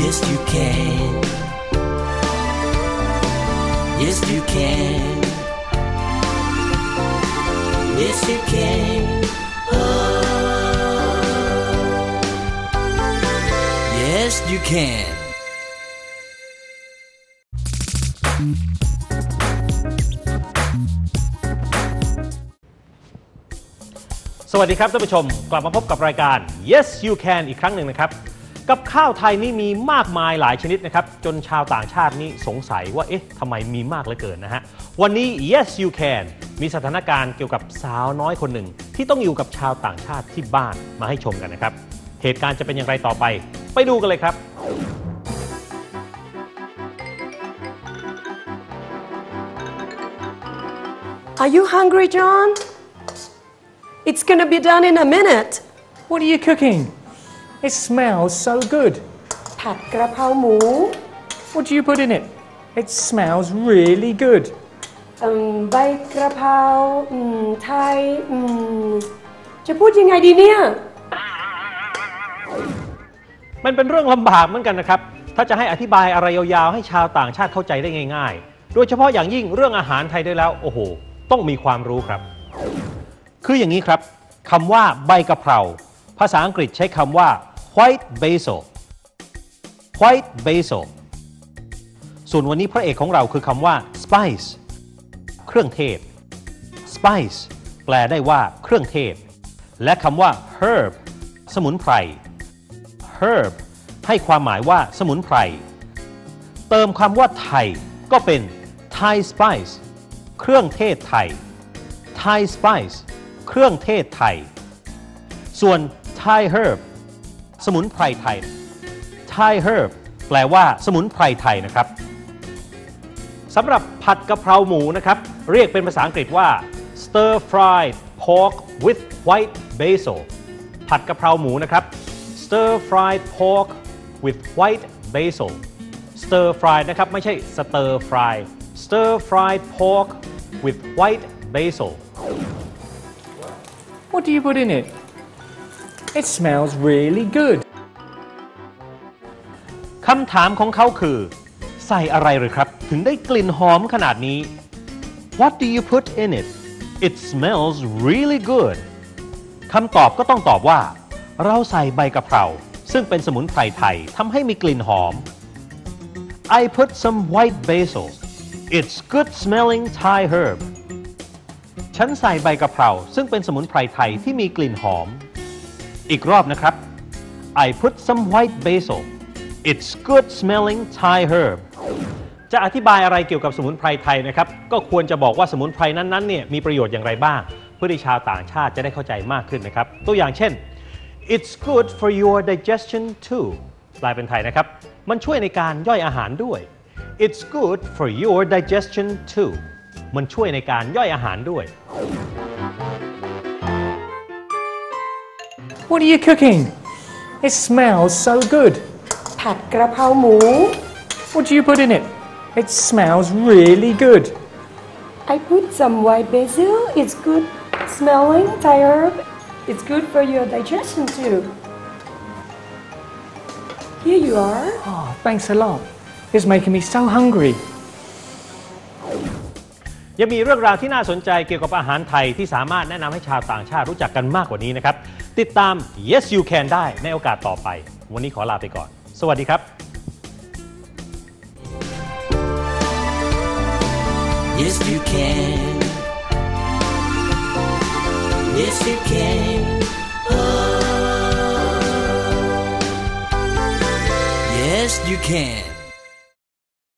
Yes you can Yes you can Yes you can Yes you can สวัสดีครับท่านผู้ชมกลับมาพบกับรายการ Yes You Can อีกครั้งหนึ่งนะครับกับข้าวไทยนี่มีมากมายหลายชนิดนะครับจนชาวต่างชาตินี่สงสัยว่าเอ๊ะทำไมมีมากเหลือเกินนะฮะวันนี้ Yes You Can มีสถานการณ์เกี่ยวกับสาวน้อยคนหนึ่งที่ต้องอยู่กับชาวต่างชาติที่บ้านมาให้ชมกันนะครับเหตุการณ์จะเป็นอย่างไรต่อไปดูกันเลยครับ Are you hungry, John? It's gonna be done in a minute. What are you cooking? It smells so good. ผัดกระเพราหมู What do you put in it? It smells really good. ใบกระเพราไทยจะพูดยังไงดีเนี่ยมันเป็นเรื่องลำบากเหมือนกันนะครับถ้าจะให้อธิบายอะไรยาวๆให้ชาวต่างชาติเข้าใจได้ง่ายๆโดยเฉพาะอย่างยิ่งเรื่องอาหารไทยด้วยแล้วโอ้โหต้องมีความรู้ครับคืออย่างนี้ครับคำว่าใบกะเพราภาษาอังกฤษใช้คำว่า white basil white basil ส่วนวันนี้พระเอกของเราคือคำว่า spice เครื่องเทศ spice แปลได้ว่าเครื่องเทศและคำว่า herb สมุนไพร herb ให้ความหมายว่าสมุนไพรเติมคำว่าไทยก็เป็น Thai spice เครื่องเทศไทย Thai spice เครื่องเทศไทยส่วน Thai herb สมุนไพรไทย Thai herb แปลว่าสมุนไพรไทยนะครับสำหรับผัดกะเพราหมูนะครับเรียกเป็นภาษาอังกฤษว่า stir fried pork with white basil ผัดกะเพราหมูนะครับ stir fried pork with white basil stir fried นะครับไม่ใช่ stir fry stir fried pork with white basil What do you put in it? It smells really good. คำถามของเขาคือใส่อะไรหรือครับถึงได้กลิ่นหอมขนาดนี้ What do you put in it? It smells really good. คำตอบก็ต้องตอบว่าเราใส่ใบกะเพราซึ่งเป็นสมุนไพรไทยทำให้มีกลิ่นหอม I put some white basil. It's good smelling Thai herb. ฉันใส่ใบกะเพราซึ่งเป็นสมุนไพรไทยที่มีกลิ่นหอมอีกรอบนะครับ I put some white basil. It's good smelling Thai herb. จะอธิบายอะไรเกี่ยวกับสมุนไพรไทยนะครับก็ควรจะบอกว่าสมุนไพรนั้นๆเนี่ยมีประโยชน์อย่างไรบ้างเพื่อที่ชาวต่างชาติจะได้เข้าใจมากขึ้นนะครับตัวอย่างเช่น It's good for your digestion too แปลเป็นไทยนะครับมันช่วยในการย่อยอาหารด้วย It's good for your digestion too มันช่วยในการย่อยอาหารด้วย What are you cooking? It smells so good. ผัดกระเพราหมู What do you put in it? It smells really good. I put some white basil. It's good smelling Thai herb. It's good for your digestion too. Here you are. Oh, thanks a lot. It's making me so hungry. ยังมีเรื่องราวที่น่าสนใจเกี่ยวกับอาหารไทยที่สามารถแนะนำให้ชาวต่างชาติรู้จักกันมากกว่านี้นะครับติดตาม Yes You Can ได้ในโอกาสต่อไปวันนี้ขอลาไปก่อนสวัสดีครับ Yes you can Yes you can Yes you can